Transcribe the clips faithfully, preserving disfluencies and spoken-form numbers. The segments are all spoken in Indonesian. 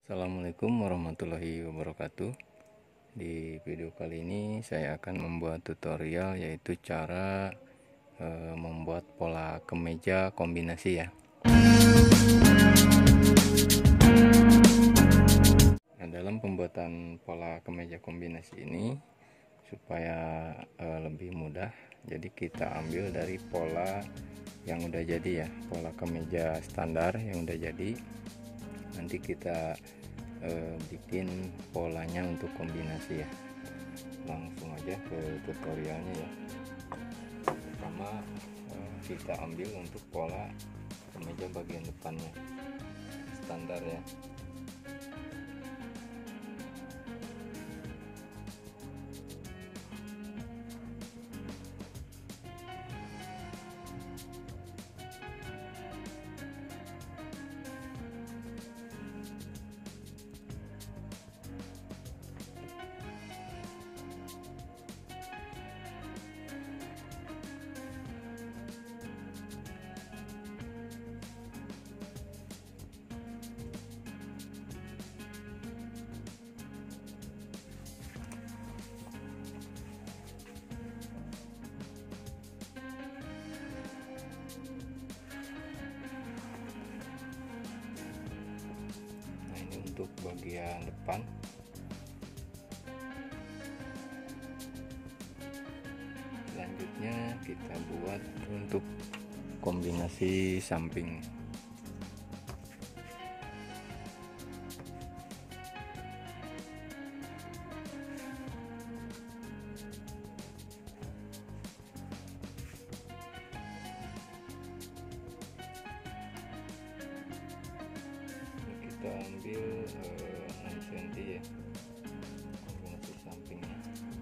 Assalamualaikum warahmatullahi wabarakatuh. Di video kali ini saya akan membuat tutorial, yaitu cara e, membuat pola kemeja kombinasi ya. Nah, dalam pembuatan pola kemeja kombinasi ini supaya e, lebih mudah, jadi kita ambil dari pola yang udah jadi ya, pola kemeja standar yang udah jadi. Nanti kita e, bikin polanya untuk kombinasi ya. Langsung aja ke tutorialnya ya. Pertama e, kita ambil untuk pola kemeja bagian depannya standar ya. Untuk bagian depan selanjutnya kita buat untuk kombinasi samping. Kita ambil eh, enam sentimeter ya kombinasi sampingnya.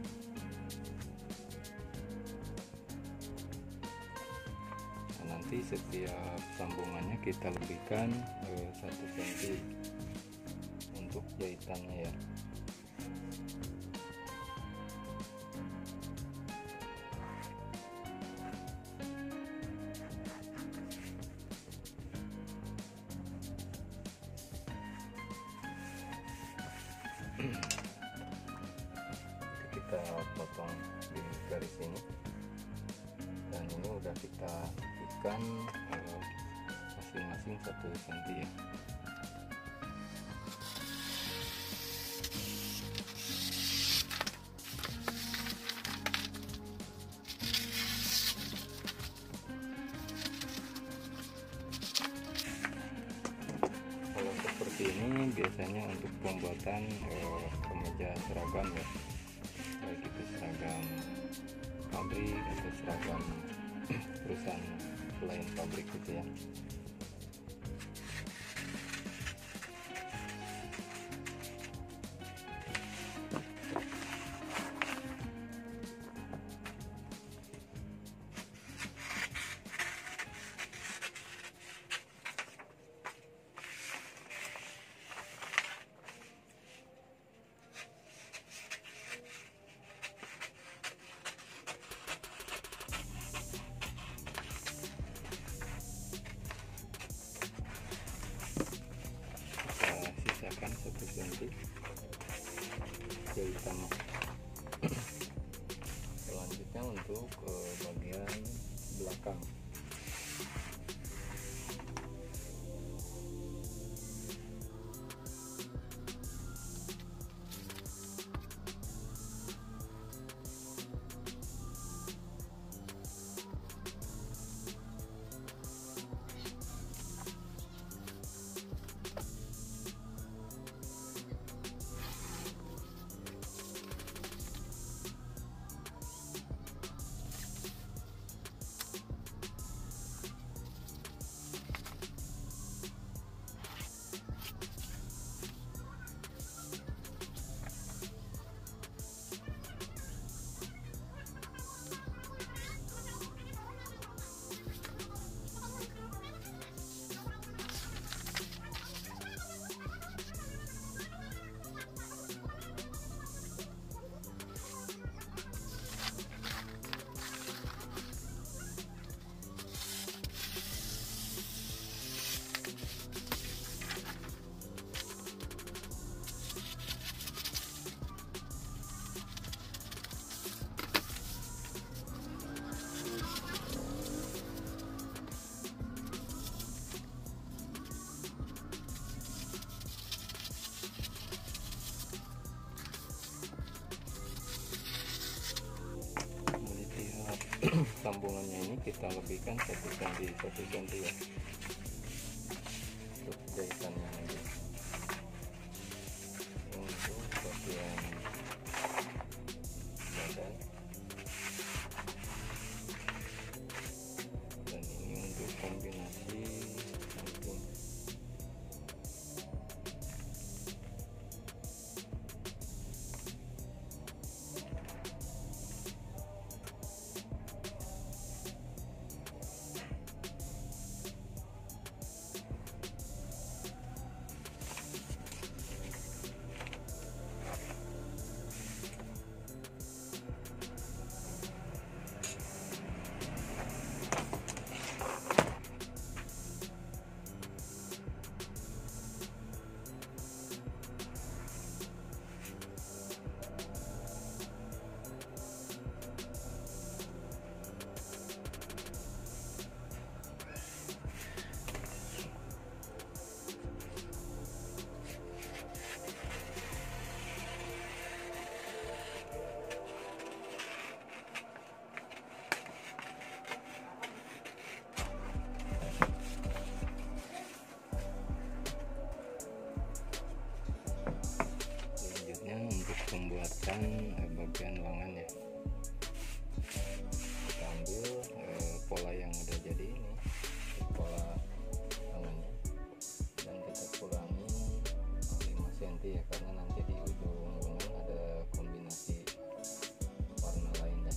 Nah, nanti setiap sambungannya kita lebihkan eh, satu sentimeter untuk jahitannya ya. Kita potong di garis ini, dan ini udah kita ikan masing-masing satu sentimeter ya. Kalau seperti ini biasanya untuk pembuatan eh, kemeja seragam ya, baik itu seragam pabrik atau seragam perusahaan selain pabrik gitu ya. Sisakan satu sentimeter jahitan. Selanjutnya untuk ke bagian belakang. sambungannya ini kita lebihkan satu senti satu senti ya, untuk jahitannya nanti. Untuk bagian badan, dan ini untuk kombinasi samping. Untuk pembuatan eh, bagian lengan ya, kita ambil eh, pola yang udah jadi ini, pola lengannya, dan kita kurangi lima senti ya, karena nanti di ujung lengan ada kombinasi warna lainnya.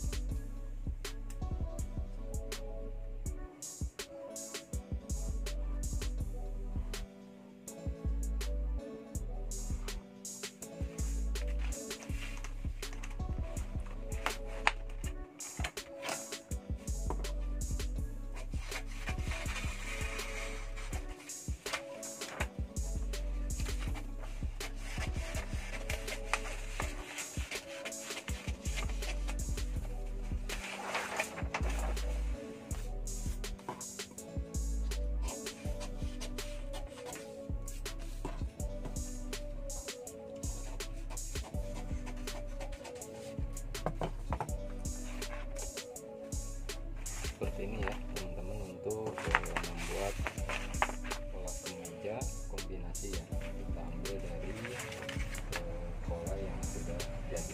Seperti ini ya teman-teman, untuk eh, membuat pola kemeja kombinasi ya, kita ambil dari eh, pola yang sudah jadi.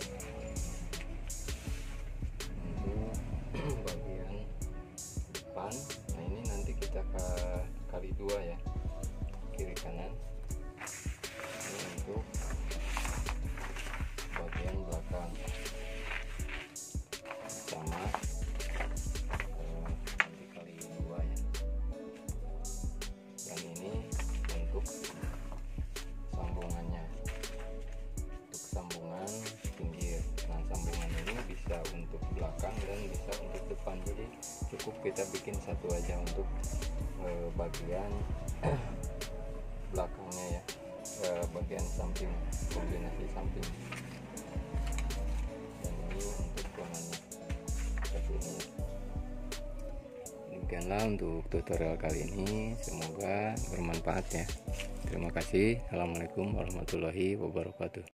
Untuk bagian depan, nah ini nanti kita ke kali dua ya, kiri kanan. Ini untuk bagian belakang sama untuk belakang dan bisa untuk depan, jadi cukup kita bikin satu aja untuk e, bagian belakangnya ya, e, bagian samping, kombinasi samping. Dan ini untuk lengannya seperti ini. Demikianlah untuk tutorial kali ini, semoga bermanfaat ya. Terima kasih. Assalamualaikum warahmatullahi wabarakatuh.